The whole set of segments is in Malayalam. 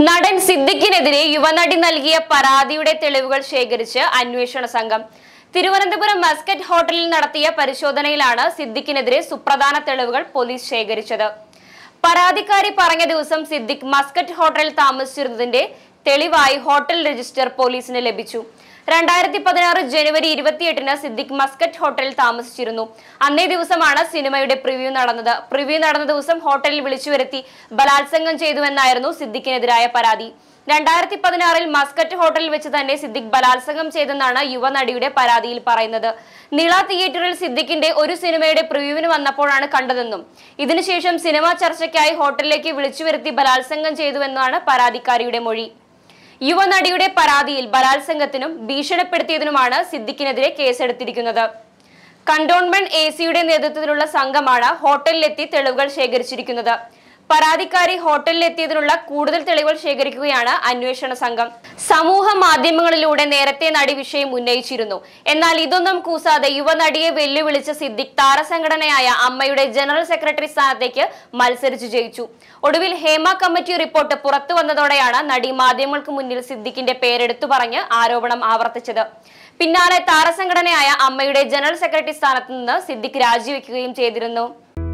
നടൻ സിദ്ദിഖിനെതിരെ യുവനടി നൽകിയ പരാതിയുടെ തെളിവുകൾ ശേഖരിച്ച് അന്വേഷണ സംഘം തിരുവനന്തപുരം മസ്കറ്റ് ഹോട്ടലിൽ നടത്തിയ പരിശോധനയിലാണ് സിദ്ദിഖിനെതിരെ സുപ്രധാന തെളിവുകൾ പോലീസ് ശേഖരിച്ചത്. പരാതിക്കാരി പറഞ്ഞ ദിവസം സിദ്ദിഖ് മസ്കറ്റ് ഹോട്ടലിൽ താമസിച്ചിരുന്നതിന്റെ തെളിവായി ഹോട്ടൽ രജിസ്റ്റർ പോലീസിന് ലഭിച്ചു. 2016 ജനുവരി 28-ന് സിദ്ദിഖ് മസ്കറ്റ് ഹോട്ടലിൽ താമസിച്ചിരുന്നു. അന്നേ ദിവസമാണ് സിനിമയുടെ പ്രിവ്യൂ നടന്നത്. പ്രിവ്യൂ നടന്ന ദിവസം ഹോട്ടലിൽ വിളിച്ചു വരുത്തി ബലാത്സംഗം ചെയ്തുവെന്നായിരുന്നു സിദ്ദിഖിനെതിരായ പരാതി. 2016-ൽ മസ്കറ്റ് ഹോട്ടലിൽ വെച്ച് തന്നെ സിദ്ദിഖ് ബലാത്സംഗം ചെയ്തെന്നാണ് യുവനടിയുടെ പരാതിയിൽ പറയുന്നത്. നീള തിയേറ്ററിൽ സിദ്ദിഖിന്റെ ഒരു സിനിമയുടെ പ്രിവ്യൂവിന് വന്നപ്പോഴാണ് കണ്ടതെന്നും ഇതിനുശേഷം സിനിമാ ചർച്ചയ്ക്കായി ഹോട്ടലിലേക്ക് വിളിച്ചു വരുത്തി ബലാത്സംഗം ചെയ്തുവെന്നാണ് പരാതിക്കാരിയുടെ മൊഴി. യുവനടിയുടെ പരാതിയിൽ ബലാത്സംഗത്തിനും ഭീഷണിപ്പെടുത്തിയതിനുമാണ് സിദ്ദിഖിനെതിരെ കേസെടുത്തിരിക്കുന്നത്. കന്റോൺമെന്റ് AC-യുടെ നേതൃത്വത്തിലുള്ള സംഘമാണ് ഹോട്ടലിലെത്തി തെളിവുകൾ ശേഖരിച്ചിരിക്കുന്നത്. പരാതിക്കാരി ഹോട്ടലിലെത്തിയതിനുള്ള കൂടുതൽ തെളിവുകൾ ശേഖരിക്കുകയാണ് അന്വേഷണ സംഘം. സമൂഹ മാധ്യമങ്ങളിലൂടെ നേരത്തെ നടി വിഷയം ഉന്നയിച്ചിരുന്നു. എന്നാൽ ഇതൊന്നും കൂസാതെ യുവനടിയെ വെല്ലുവിളിച്ച സിദ്ദിഖ് താരസംഘടനയായ അമ്മയുടെ ജനറൽ സെക്രട്ടറി സ്ഥാനത്തേക്ക് മത്സരിച്ചു ജയിച്ചു. ഒടുവിൽ ഹേമ കമ്മിറ്റി റിപ്പോർട്ട് പുറത്തു വന്നതോടെയാണ് നടി മാധ്യമങ്ങൾക്ക് മുന്നിൽ സിദ്ദിഖിന്റെ പേരെടുത്തു പറഞ്ഞ് ആരോപണം ആവർത്തിച്ചത്. പിന്നാലെ താരസംഘടനയായ അമ്മയുടെ ജനറൽ സെക്രട്ടറി സ്ഥാനത്ത് നിന്ന് സിദ്ദിഖ് രാജിവെക്കുകയും ചെയ്തിരുന്നു.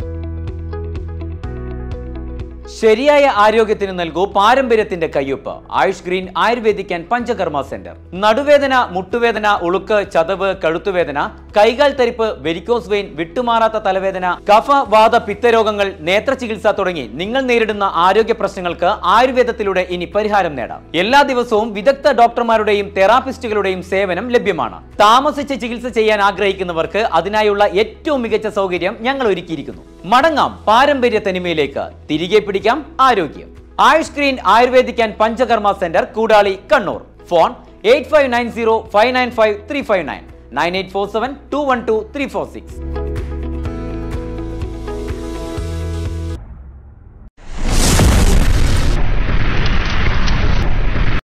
ശരിയായ ആരോഗ്യത്തിന് നൽകൂ പാരമ്പര്യത്തിന്റെ കയ്യൊപ്പ്. Ayush green ayurvedic and Panchakarma centre. നടുവേദന, മുട്ടുവേദന, ഉളുക്ക്, ചതവ്, കഴുത്തുവേദന, കൈകാൽ തരിപ്പ്, വെരിക്കോസ് വെയിൻ, വിട്ടുമാറാത്ത തലവേദന, കഫ, വാത, പിത്തരോഗങ്ങൾ, നേത്ര ചികിത്സ തുടങ്ങി നിങ്ങൾ നേരിടുന്ന ആരോഗ്യ പ്രശ്നങ്ങൾക്ക് ആയുർവേദത്തിലൂടെ ഇനി പരിഹാരം നേടാം. എല്ലാ ദിവസവും വിദഗ്ധ ഡോക്ടർമാരുടെയും തെറാപ്പിസ്റ്റുകളുടെയും സേവനം ലഭ്യമാണ്. താമസിച്ച് ചികിത്സ ചെയ്യാൻ ആഗ്രഹിക്കുന്നവർക്ക് അതിനായുള്ള ഏറ്റവും മികച്ച സൗകര്യം ഞങ്ങൾ ഒരുക്കിയിരിക്കുന്നു. മടങ്ങാം പാരമ്പര്യ തനിമയിലേക്ക്. തിരികെ പിടിക്കാം ആരോഗ്യം. Ayush green ayurvedic and Panchakarma centre, Koodali, Kannur. Phone 8590 595 359 9847 212 346.